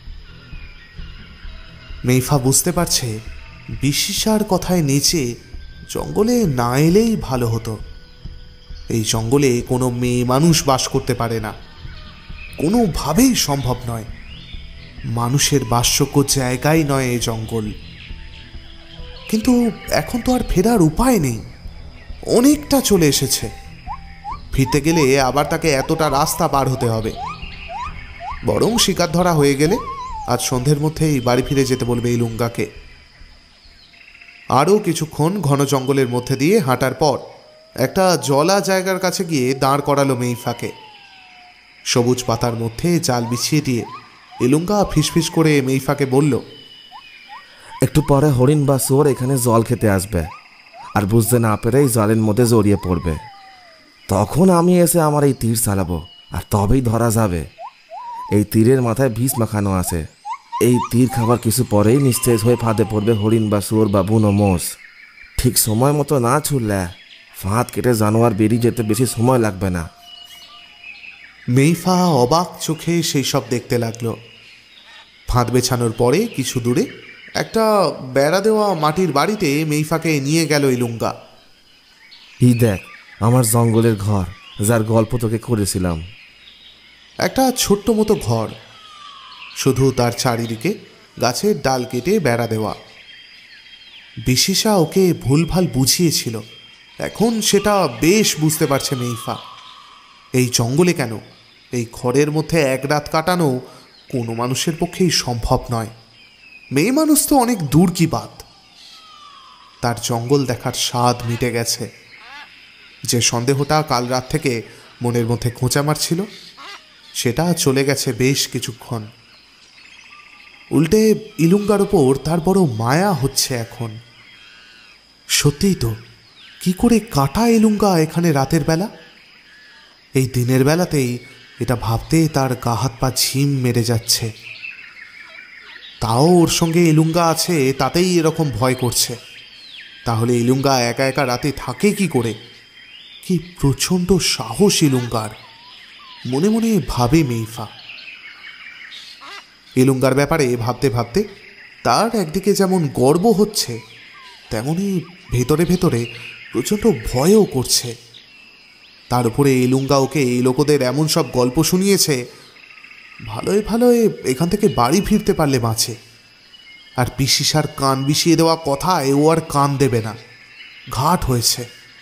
মেইফা বুঝতে পারছে বিশিষার কথায় নেচে জঙ্গলে না এলেই ভালো হতো। এই জঙ্গলে কোনো মেয়ে মানুষ বাস করতে পারে না, কোনোভাবেই সম্ভব নয়। মানুষের বাসযোগ্য জায়গাই নয় এই জঙ্গল। কিন্তু এখন তো আর ফেরার উপায় নেই, অনেকটা চলে এসেছে। ফিরতে গেলে আবার তাকে এতটা রাস্তা পার হতে হবে। বরং শিকার ধরা হয়ে গেলে আজ সন্ধ্যের মধ্যেই বাড়ি ফিরে যেতে বলবে ইলুঙ্গাকে। আরও কিছুক্ষণ ঘন জঙ্গলের মধ্যে দিয়ে হাঁটার পর একটা জলা জায়গার কাছে গিয়ে দাঁড় করালো মেইফাকে। সবুজ পাতার মধ্যে জাল বিছিয়ে দিয়ে ইলুঙ্গা ফিসফিস করে মেইফাকে বলল,
একটু পরে হরিণ বা শুয়োর এখানে জল খেতে আসবে, আর বুঝতে না পেরেই জলের মধ্যে জড়িয়ে পড়বে। তখন আমি এসে আমার এই তীর চালাবো, আর তবেই ধরা যাবে। এই তীরের মাথায় বিষ মাখানো আছে। এই তীর খাবার কিছু পরেই নিস্তেজ হয়ে ফাঁদে পড়বে হরিণ বা শুয়োর বা বুনো মোষ। ঠিক সময় মতো না ছুড়লে ফাঁদ কেটে জানোয়ার বেরিয়ে যেতে বেশি সময় লাগবে না।
মেইফা অবাক চোখে সেই সব দেখতে লাগলো। ফাঁদ বেছানোর পরে কিছু দূরে একটা বেড়া দেওয়া মাটির বাড়িতে মেইফাকে নিয়ে গেল ইলুঙ্গা।
ই দেখ আমার জঙ্গলের ঘর, যার গল্প তোকে করেছিলাম।
একটা ছোট্ট মতো ঘর, শুধু তার চারিদিকে গাছের ডাল কেটে বেড়া দেওয়া। বিশিষা ওকে ভুলভাল বুঝিয়েছিল, এখন সেটা বেশ বুঝতে পারছে মেইফা। এই জঙ্গলে কেন, এই ঘরের মধ্যে এক রাত কাটানো কোনো মানুষের পক্ষেই সম্ভব নয়। মেয়ে মানুষ তো অনেক দূর কি বাত। তার জঙ্গল দেখার স্বাদ মিটে গেছে। যে সন্দেহটা কাল রাত থেকে মনের মধ্যে খোঁচা মারছিল, সেটা চলে গেছে বেশ কিছুক্ষণ। উল্টে ইলুঙ্গার ওপর তার বড় মায়া হচ্ছে এখন। সত্যিই তো, কি করে কাটা ইলুঙ্গা এখানে রাতের বেলা? এই দিনের বেলাতেই এটা ভাবতে তার গা হাত পা ঝিম মেরে যাচ্ছে। তাও ওর সঙ্গে ইলুঙ্গা আছে, তাতেই এরকম ভয় করছে। তাহলে ইলুঙ্গা একা একা রাতে থাকে কি করে? কি প্রচণ্ড সাহস ইলুঙ্গার, মনে মনে ভাবে মেইফা। ইলুঙ্গার ব্যাপারে ভাবতে ভাবতে তার একদিকে যেমন গর্ব হচ্ছে, তেমনি ভেতরে ভেতরে প্রচণ্ড ভয়ও করছে। তার উপরে ইলুঙ্গা ওকে এই লোকদের এমন সব গল্প শুনিয়েছে, ভালোই ভালোই এখান থেকে বাড়ি ফিরতে পারলে বাঁচে। আর পিসিসার কান বিষিয়ে দেওয়া কথায় ও আর কান দেবে না, ঘাট হয়েছে।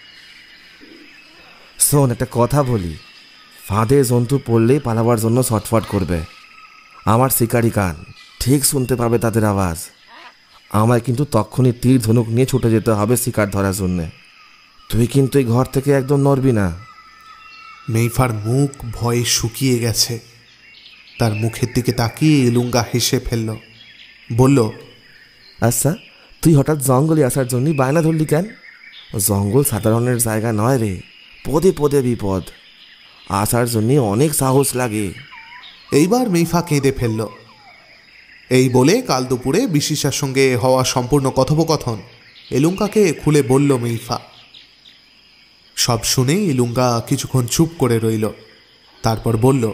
শোন, একটা কথা বলি, ফাঁদে জন্তু পড়লেই পালাবার জন্য ছটফট করবে। আমার শিকারি কান ঠিক শুনতে পাবে তাদের আওয়াজ। আমায় কিন্তু তখনই তীর ধনুক নিয়ে ছুটে যেতে হবে শিকার ধরার জন্যে। তুই কিন্তু এই ঘর থেকে একদম নড়বি না।
মেইফার মুখ ভয়ে শুকিয়ে গেছে। তার মুখের দিকে তাকিয়ে ইলুঙ্গা হেসে ফেলল, বলল,
আচ্ছা, তুই হঠাৎ জঙ্গলে আসার জন্যই বায়না ধরলি কেন? জঙ্গল সাধারণের জায়গা নয় রে, পদে পদে বিপদ। আসার জন্যে অনেক সাহস লাগে।
এইবার মেইফা কেঁদে ফেলল। এই বলে কাল দুপুরে বিশিষার সঙ্গে হওয়া সম্পূর্ণ কথোপকথন ইলুঙ্গাকে খুলে বলল মেইফা। সব শুনে ইলুঙ্গা কিছুক্ষণ চুপ করে রইল, তারপর বলল,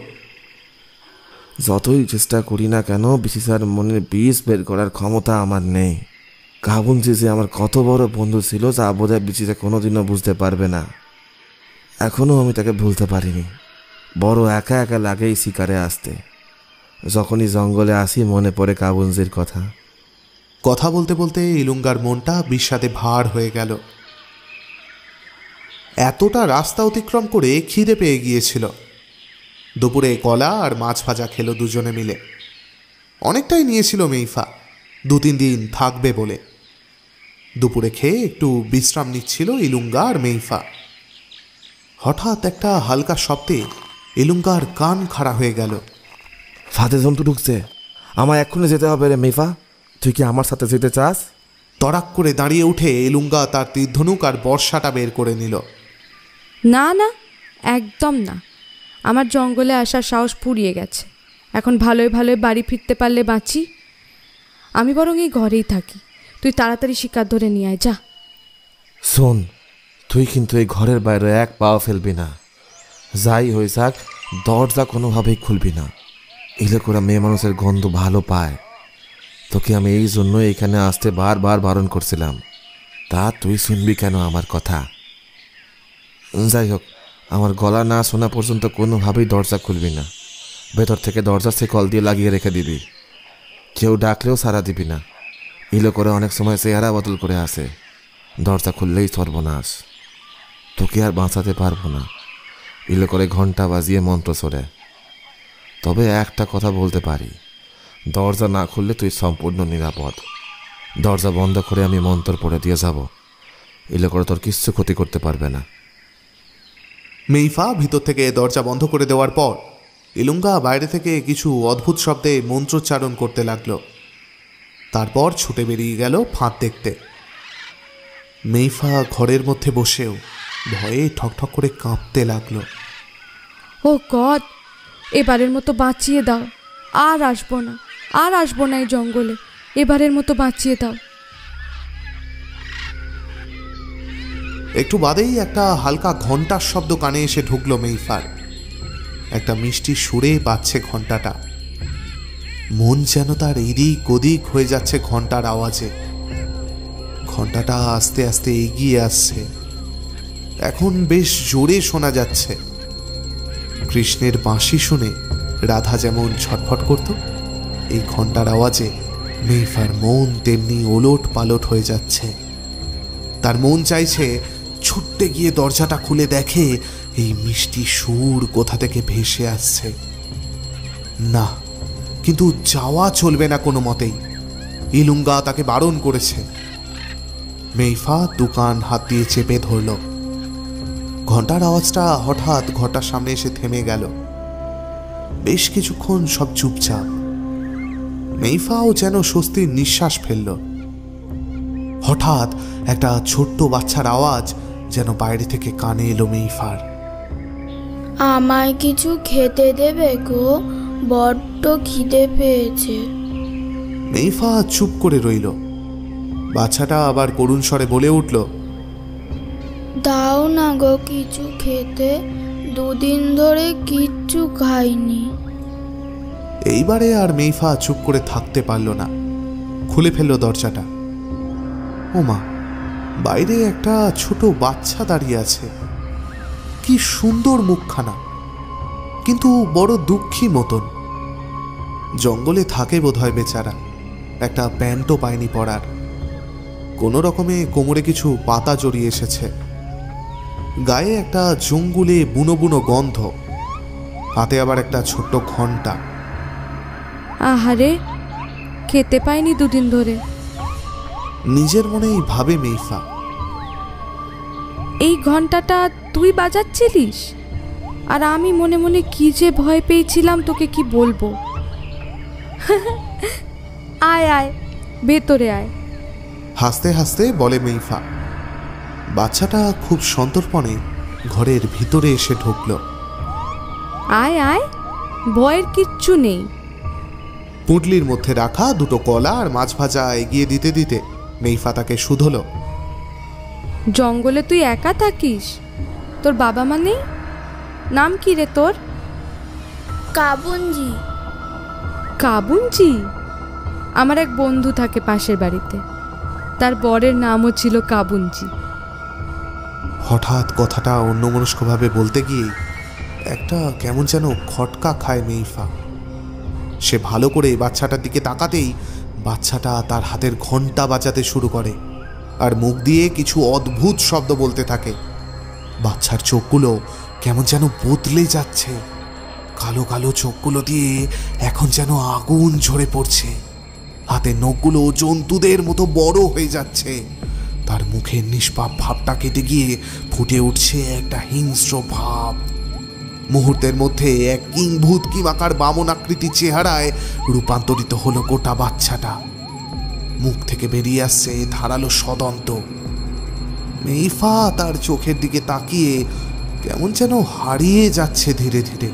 যতই চেষ্টা করি না কেন বিশিষার মনের বিষ বের করার ক্ষমতা আমার নেই। কাবুনজি যে আমার কত বড় বন্ধু ছিল তা বোধহয় বিশিষা কোনোদিনও বুঝতে পারবে না। এখনও আমি তাকে ভুলতে পারিনি। বড় একা একা লাগে এই শিকারে আসতে। যখনই জঙ্গলে আসি মনে পড়ে কাবুনজির কথা।
কথা বলতে বলতে ইলুঙ্গার মনটা বিষাদে ভার হয়ে গেল। এতটা রাস্তা অতিক্রম করে খিদে পেয়ে গিয়েছিল। দুপুরে কলা আর মাছ ভাজা খেলো দুজনে মিলে। অনেকটাই নিয়েছিল মেইফা, দু তিন দিন থাকবে বলে। দুপুরে খেয়ে একটু বিশ্রাম নিচ্ছিল ইলুঙ্গা আর মেইফা। হঠাৎ একটা হালকা শব্দে ইলুঙ্গার কান খাড়া হয়ে গেল।
ফাঁদে জন্তু ঢুকছে, আমায় এক্ষুনি যেতে হবে রে মেফা। তুই কি আমার সাথে যেতে চাস?
তড়াক করে দাঁড়িয়ে উঠে ইলুঙ্গা তার তীরধনুক আর বর্ষাটা বের করে নিল।
না না, একদম না। আমার জঙ্গলে আসার সাহস ফুরিয়ে গেছে। এখন ভালোই ভালোই বাড়ি ফিরতে পারলে বাঁচি। আমি বরং এই ঘরেই থাকি। তুই তাড়াতাড়ি শিকার ধরে নিয়ে আয়, যা।
শোন, তুই কিন্তু এই ঘরের বাইরে এক পাও ফেলবি না। যাই হয়ে যাক, দরজা কোনোভাবেই খুলবি না। ইলেকোরা মেয়ে মানুষের গন্ধ ভালো পায়। তোকে আমি এই জন্য এখানে আসতে বারবার বারণ করছিলাম, তা তুই শুনবি কেন আমার কথা? যাই হোক, আমার গলা না শোনা পর্যন্ত কোনোভাবেই দরজা খুলবি না। ভেতর থেকে দরজা সে কল দিয়ে লাগিয়ে রেখে দিবি। কেউ ডাকলেও সাড়া দিবি না। ইলেকোরা অনেক সময় চেহারা বদল করে আসে। দরজা খুললেই সর্বনাশ। তোকে আর বাঁচাতে পারবো না। ইলেকোরে ঘন্টা বাজিয়ে মন্ত্র ছড়ে। তবে একটা কথা বলতে পারি, দরজা না খুললে তুই সম্পূর্ণ নিরাপদ। দরজা বন্ধ করে আমি মন্ত্র পড়ে দিয়ে যাব। ইলেকোরা তোর কিচ্ছু ক্ষতি করতে পারবে না।
মেইফা ভিতর থেকে দরজা বন্ধ করে দেওয়ার পর ইলুঙ্গা বাইরে থেকে কিছু অদ্ভুত শব্দে মন্ত্রোচ্চারণ করতে লাগলো। তারপর ছুটে বেরিয়ে গেল ফাঁদ দেখতে। মেইফা ঘরের মধ্যে বসেও ভয়ে ঠকঠক করে কাঁপতে লাগলো।
ও গড, এবারের মতো বাঁচিয়ে দাও। আর আসবো না, আর আসবো না এই জঙ্গলে। এবারের মতো বাঁচিয়ে দাও।
একটু বাদেই একটা হালকা ঘন্টার শব্দ কানে এসে ঢুকলো মেইফার। একটা মিষ্টি সুরে বাজছে ঘন্টাটা। মন যেন তার এদিক ওদিক হয়ে যাচ্ছে ঘন্টার আওয়াজে। ঘন্টাটা আস্তে আস্তে এগিয়ে আসছে। এখন বেশ জোরে শোনা যাচ্ছে। কৃষ্ণের বাঁশি শুনে রাধা যেমন ছটফট করত, এই ঘন্টার আওয়াজে মেইফার মন তেমনি ওলট পালট হয়ে যাচ্ছে। তার মন চাইছে ছুটতে গিয়ে দরজাটা খুলে দেখে এই মিষ্টি সুর কোথা থেকে ভেসে আসছে। না, কিন্তু যাওয়া চলবে না কোনো মতেই। ইলুঙ্গা তাকে বারণ করেছে। মেইফা দুকান হাত দিয়ে চেপে ধরল। ঘন্টার আওয়াজটা হঠাৎ ঘরটার সামনে এসে থেমে গেল। বেশ কিছুক্ষণ সব চুপচাপ। মেইফাও যেন স্বস্তির নিঃশ্বাস ফেলল। হঠাৎ একটা ছোট্ট বাচ্চার আওয়াজ যেন বাইরে থেকে কানে এলো মেইফার।
আমায় কিছু খেতে দেবে গো, বড্ড খিদে পেয়েছে।
মেইফা চুপ করে রইল। বাচ্চাটা আবার করুণ স্বরে বলে উঠল,
দাও না গো কিছু খেতে, দুদিন ধরে কিচ্ছু খাইনি।
এইবারে আর মেইফা চুপ করে থাকতে পারল না, খুলে ফেলল দরজাটা। ওমা, বাইরে একটা ছোট বাচ্চা দাঁড়িয়ে আছে। কি সুন্দর মুখখানা, কিন্তু বড় দুঃখী মতন। জঙ্গলে থাকে বোধহয় বেচারা, একটা প্যান্টও পায়নি পরার। কোনো রকমে কোমরে কিছু পাতা জড়িয়ে এসেছে। গায়ে একটা জঙ্গুলে বুনো বুনো গন্ধ, হাতে আবার একটা ছোট্ট ঘন্টা।
আহারে, খেতে পাইনি দুদিন ধরে।
নিজের মনেই ভাবে মেইফা।
এই ঘন্টাটা তুই বাজাচ্ছিলিস? আর আমি মনে মনে কি যে ভয় পেয়েছিলাম তোকে কি বলবো। আয় আয়, ভেতরে আয়।
হাসতে হাসতে বলে মেইফা। বাচ্চাটা খুব সন্তর্পণে ঘরের ভিতরে এসে ঢুকল।
আয় আয়, ভয়ের কিচ্ছু নেই।
পুঁটলির মধ্যে রাখা দুটো কলা আর মাছ ভাজা এগিয়ে দিতে দিতে মেইফা তাকে শুধল।
জঙ্গলে তুই একা থাকিস? তোর বাবা মা নেই? নাম কি রে তোর?
কাবুঞ্জি।
কাবুঞ্জি? আমার এক বন্ধু থাকে পাশের বাড়িতে, তার বরের নামও ছিল কাবুঞ্জি।
হঠাৎ কথাটা অন্যমনস্কভাবে বলতে গিয়ে একটা কেমন যেন খটকা খায় মেইফা। সে ভালো করে বাচ্চাটার দিকে তাকাতেই বাচ্চাটা তার হাতের ঘন্টা বাজাতে শুরু করে আর মুখ দিয়ে কিছু অদ্ভুত শব্দ বলতে থাকে। বাচ্চার চোখগুলো কেমন যেন বদলে যাচ্ছে। কালো কালো চোখগুলো দিয়ে এখন যেন আগুন ঝরে পড়ছে। হাতের নখগুলো জন্তুদের মতো বড় হয়ে যাচ্ছে। তার মুখের নিষ্পাপ ভাবটা কেটে গিয়ে ফুটে উঠছে একটা হিংস্র ভাব। মুহূর্তের মধ্যে এক কিংভূত কিমাকার বামন আকৃতি চেহারায় রূপান্তরিত হলো গোটা বাচ্চাটা। মুখ থেকে বেরিয়ে আসছে ধারালো সদন্ত। মেইফা তার চোখের দিকে তাকিয়ে কেমন যেন হারিয়ে যাচ্ছে ধীরে ধীরে।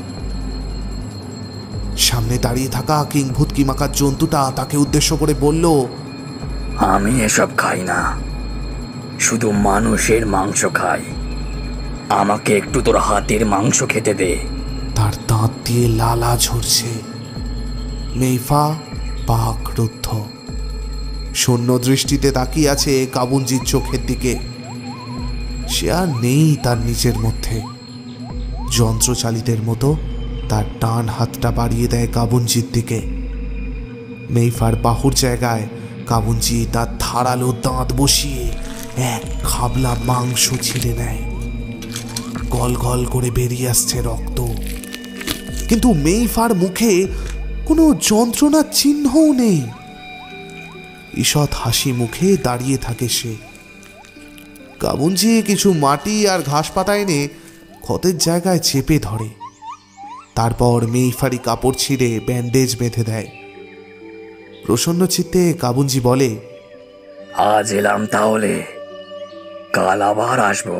সামনে দাঁড়িয়ে থাকা কিংভূত কিমাকার জন্তুটা তাকে উদ্দেশ্য করে বলল,
আমি এসব খাই না, শুধু মানুষের মাংস খাই। আমাকে একটু তোর হাতের মাংস খেতে দে।
তার দাঁত দিয়ে লালা ঝরছে। মেইফা পাক রুদ্ধ, শূন্য দৃষ্টিতে তাকিয়ে আছে কাবুনজির চোখের দিকে। সে আর নেই তার নিজের মধ্যে। যন্ত্রচালিতের মতো তার ডান হাতটা বাড়িয়ে দেয় কাবুনজির দিকে। মেইফার বাহুর জায়গায় কাবুনজি তার ধারালো দাঁত বসিয়ে এক খাবলা মাংস ছিঁড়ে নেয়। গল গল করে বেরিয়ে আসছে রক্ত, কিন্তু মেইফার মুখে কোনো যন্ত্রণার চিহ্নও নেই। ঈষৎ হাসি মুখে দাঁড়িয়ে থাকে সে। কাবুনজি কিছু মাটি আর ঘাস পাতা এনে ক্ষতের জায়গায় চেপে ধরে। তারপর মেইফারি কাপড় ছিঁড়ে ব্যান্ডেজ বেঁধে দেয়। প্রসন্ন চিত্তে কাবুনজি বলে,
আজ এলাম, তাহলে কাল আবার আসবো।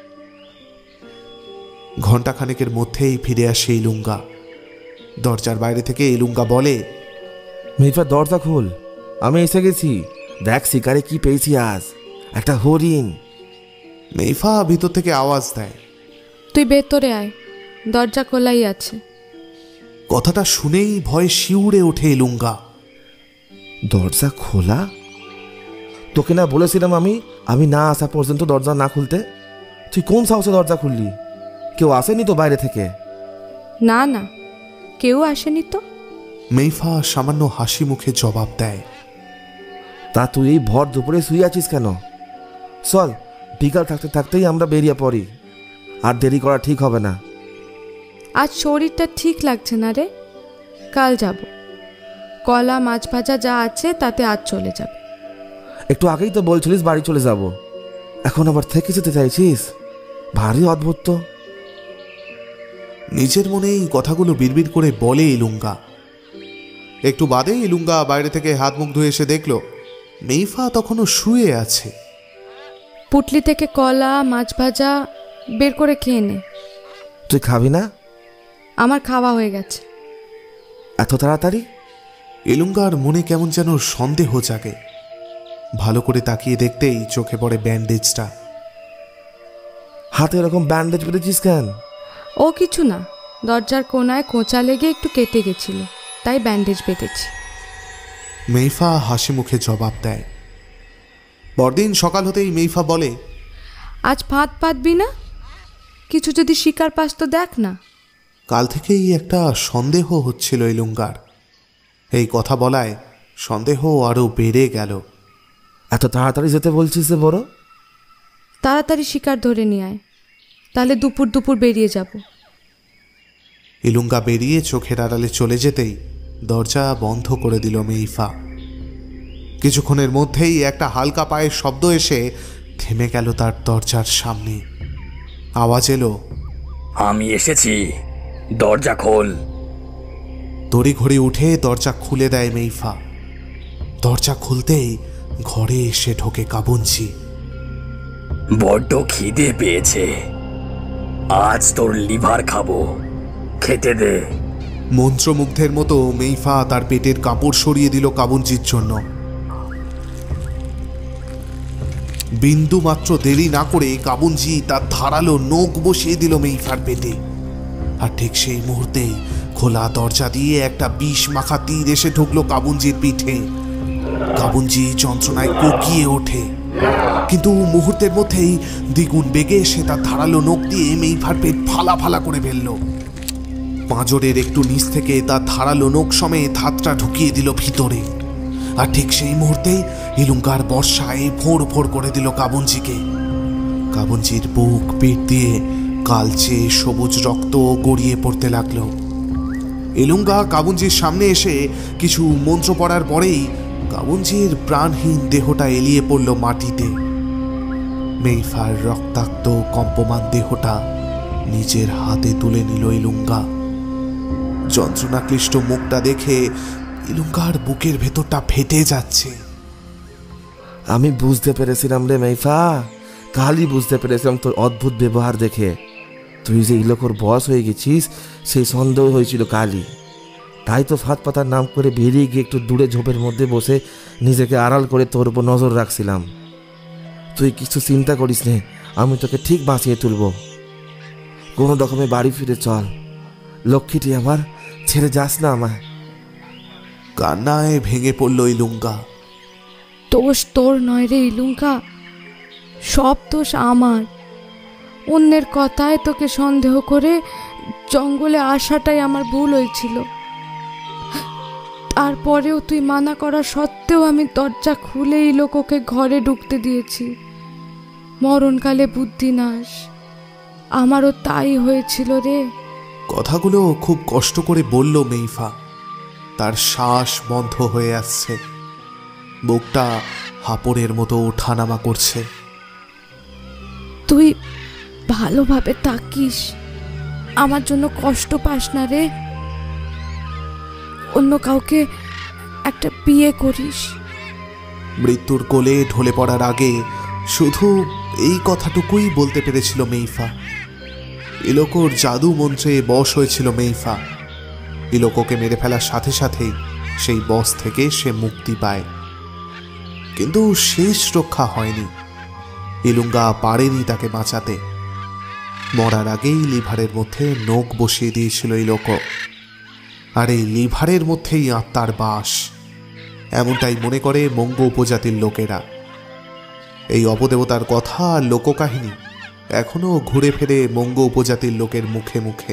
ঘণ্টাখানেকের মধ্যেই ফিরে আসে ইলুঙ্গা। দরজার বাইরে থেকে ইলুঙ্গা বলে,
মেইফা দরজা খোল, আমি এসে গেছি। দেখ শিকারে কি পেয়েছি আজ, একটা হরিণ।
মেইফা ভিতর থেকে আওয়াজ দেয়,
তুই ভেতরে আয়, দরজা খোলাই আছে।
কথাটা শুনেই ভয়ে শিউরে ওঠে ইলুঙ্গা।
দরজা খোলা? তোকে না বলেছিলাম আমি আমি না আসা পর্যন্ত দরজা না খুলতে? তুই কোন সাহসে দরজা খুললি? কেউ আসেনি তো বাইরে থেকে?
না না, কেউ আসেনি তো।
মেইফা সামান্য হাসি মুখে জবাব দেয়,
তা তুই এই ভর দুপুরে শুয়ে আছিস কেন? চল, বিকাল থাকতে থাকতেই আমরা বেরিয়ে পড়ি। আর দেরি করা ঠিক হবে না।
আজ শরীরটা ঠিক লাগছে না রে, কাল যাব। কলা মাছ ভাজা যা আছে তাতে আজ চলে যাবে।
একটু আগেই তো বলছিলিস বাড়ি চলে যাব, এখন আবার থেকে যেতে চাইছিস? ভারী অদ্ভুত তো।
নিজের মনে এই কথাগুলো বিড়বিড় করে বলে ইলুঙ্গা। একটু বাদে ইলুঙ্গা বাইরে থেকে হাত মুখ ধুয়ে এসে দেখল মেইফা তখনও শুয়ে আছে।
পুটলি থেকে কলা মাছ ভাজা বের করে খেয়ে নে।
তুই খাবি না?
আমার খাওয়া হয়ে গেছে।
এত তাড়াতাড়ি?
ইলুঙ্গার মনে কেমন যেন সন্দেহ জাগে। ভালো করে তাকিয়ে দেখতেই চোখে পড়ে ব্যান্ডেজটা।
হাতে এরকম ব্যান্ডেজ বেঁধেছিস কেন?
ও কিছু না, দরজার কোনায় খোঁচা লেগে একটু কেটে গেছিল, তাই ব্যান্ডেজ বেঁধেছি।
মেইফা হাসি মুখে জবাব দেয়। পরদিন সকাল হতেই মেইফা বলে,
আজ ফাঁদ পাতবি না? কিছু যদি শিকার পাস তো দেখ না।
কাল থেকেই একটা সন্দেহ হচ্ছিল ইলুঙ্গার। এই কথা বলায় সন্দেহ আরও বেড়ে গেল।
এত তাড়াতাড়ি যেতে বলছিস যে বড়?
তাড়াতাড়ি শিকার ধরে নিয়ে আয়, তাহলে দুপুর দুপুর বেরিয়ে যাব।
ইলুঙ্গা বেরিয়ে চোখের আড়ালে চলে যেতেই দরজা বন্ধ করে দিল মেইফা। কিছুক্ষণের মধ্যেই একটা হালকা পায়ের শব্দ এসে থেমে গেল তার দরজার সামনে। আওয়াজ এলো,
আমি এসেছি, দরজা খোল।
তড়িঘড়ি উঠে দরজা খুলে দেয় মেইফা। দরজা খুলতেই ঘরে এসে ঢোকে কাবুনজি।
বড্ড খিদে পেয়েছে, আজ তোর লিভার খাবো, খেতে দে।
মন্ত্রমুগ্ধের মতো মেইফা তার পেটের কাপড় সরিয়ে দিল কাবুনজির জন্য। বিন্দু মাত্র দেরি না করে কাবুনজি তার ধারালো নখ বসিয়ে দিল মেইফার পেটে। আর ঠিক সেই মুহূর্তেই খোলা দরজা দিয়ে একটা বিষ মাখা তীর এসে ঢুকলো কাবুনজির পিঠে। কাবুনজি যন্ত্রণায় কোকিয়ে ওঠে, কিন্তু মুহূর্তের মধ্যেই দ্বিগুণ বেগে এসে তার ধারালো নখ দিয়ে মেইফার পেট ফালা ফালা করে ফেলল। পাঁজরের একটু নিচ থেকে তার ধারালো নখ সমেত হাতটা ঢুকিয়ে দিল ভিতরে। আর ঠিক সেই মুহূর্তেই ইলুঙ্গার বর্ষায় ফোঁড় ফোঁড় করে দিল কাবুনজিকে। কাবুনজির বুক পিঠ দিয়ে কালচে সবুজ রক্ত গড়িয়ে পড়তে লাগলো। ইলুঙ্গা কাবুনজির সামনে এসে কিছু মন্ত্র পড়ার পরেই কাবুনজির প্রাণহীন দেহটা এলিয়ে পড়ল মাটিতে। মেইফার রক্তাক্ত কম্পমান দেহটা নিজের হাতে তুলে নিল ইলুঙ্গা। যন্ত্রণাক্লিষ্ট মুখটা দেখে ইলুঙ্গার বুকের ভেতরটা ফেটে যাচ্ছে।
আমি বুঝতে পেরেছিলাম রে মেইফা, কালই বুঝতে পেরেছিলাম তোর অদ্ভুত ব্যবহার দেখে। তুই যে ইলোকোর বস হয়ে গেছিস সেই সন্দেহ হয়েছিল কালই। তাই তো ফাঁদ পাতার নাম করে বেরিয়ে গিয়ে একটু দূরে ঝোপের মধ্যে বসে নিজেকে আড়াল করে তোর উপর নজর রাখছিলাম। তুই কিছু চিন্তা করিস নে, আমি তোকে ঠিক বাঁচিয়ে তুলব। কোনো রকমে বাড়ি ফিরে চল লক্ষ্মীটি আমার, ছেড়ে যাস না আমায়।
কান্নায় ভেঙে পড়ল ইলুঙ্গা।
দোষ তোর নয় রে ইলুঙ্গা, সব দোষ আমার। অন্যের কথায় তোকে সন্দেহ করে জঙ্গলে আসাটাই আমার ভুল হয়েছিল। তারপরেও তুই মানা করা সত্ত্বেও আমি দরজা খুলে ইলোকোকে ঘরে ঢুকতে দিয়েছি। মরণকালে বুদ্ধি নাশ, আমারও তাই হয়েছিল রে।
কথাগুলো খুব কষ্ট করে বলল মেইফা। তার শ্বাস বন্ধ হয়ে আসছে, বুকটা হাঁপড়ের মতো ওঠানামা করছে।
তুই ভালোভাবে থাকিস, আমার জন্য কষ্ট পাস না রে। অন্য কাউকে একটা বিয়ে করিস।
মৃত্যুর কোলে ঢলে পড়ার আগে শুধু এই কথাটুকুই বলতে পেরেছিল মেইফা। ইলোকোর জাদু মন্ত্রে বশ হয়েছিল মেইফা। ইলোকোকে মেরে ফেলার সাথে সাথেই সেই বশ থেকে সে মুক্তি পায়, কিন্তু শেষ রক্ষা হয়নি। ইলুঙ্গা পারেনি তাকে বাঁচাতে। মরার আগেই লিভারের মধ্যে নখ বসিয়ে দিয়েছিল ইলোকো, আর এই লিভারের মধ্যেই আত্মার বাস, এমনটাই মনে করে মঙ্গ উপজাতির লোকেরা। এই অপদেবতার কথা আর লোককাহিনী এখনো ঘুরে ফেরে মঙ্গ উপজাতির লোকের মুখে মুখে।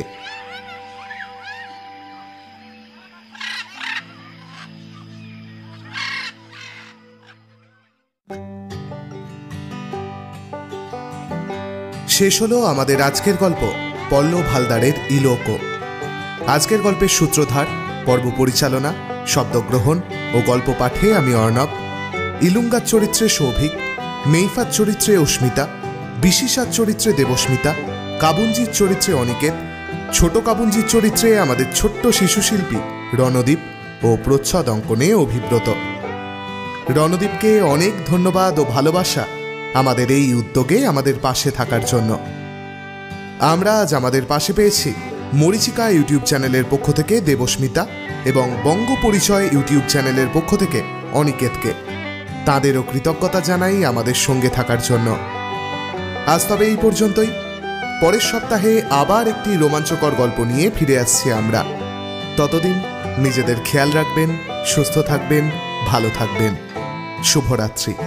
শেষ হলো আমাদের আজকের গল্প পল্লব হালদারের ইলোকো। আজকের গল্পের সূত্রধার, পর্ব পরিচালনা, শব্দগ্রহণ ও গল্প পাঠে আমি অর্ণব। ইলুঙ্গার চরিত্রে সৌভিক, মেইফার চরিত্রে অস্মিতা, বিশিষার চরিত্রে দেবস্মিতা, কাবুঞ্জির চরিত্রে অনিকেত, ছোট কাবুঞ্জির চরিত্রে আমাদের ছোট্ট শিশুশিল্পী রণদীপ ও প্রচ্ছদ অঙ্কনে অভিব্রত। রণদীপকে অনেক ধন্যবাদ ও ভালোবাসা আমাদের এই উদ্যোগে আমাদের পাশে থাকার জন্য। আমরা আজ আমাদের পাশে পেয়েছি মরিচিকা ইউটিউব চ্যানেলের পক্ষ থেকে দেবস্মিতা এবং বঙ্গ পরিচয় ইউটিউব চ্যানেলের পক্ষ থেকে অনিকেতকে। তাঁদেরও কৃতজ্ঞতা জানাই আমাদের সঙ্গে থাকার জন্য। আজ তবে এই পর্যন্তই। পরের সপ্তাহে আবার একটি রোমাঞ্চকর গল্প নিয়ে ফিরে আসছি আমরা। ততদিন নিজেদের খেয়াল রাখবেন, সুস্থ থাকবেন, ভালো থাকবেন। শুভরাত্রি।